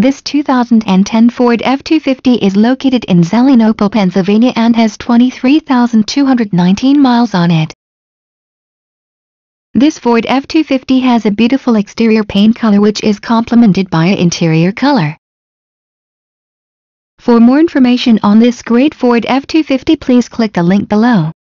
This 2010 Ford F-250 is located in Zelienople, Pennsylvania and has 23,219 miles on it. This Ford F-250 has a beautiful exterior paint color which is complemented by an interior color. For more information on this great Ford F-250, please click the link below.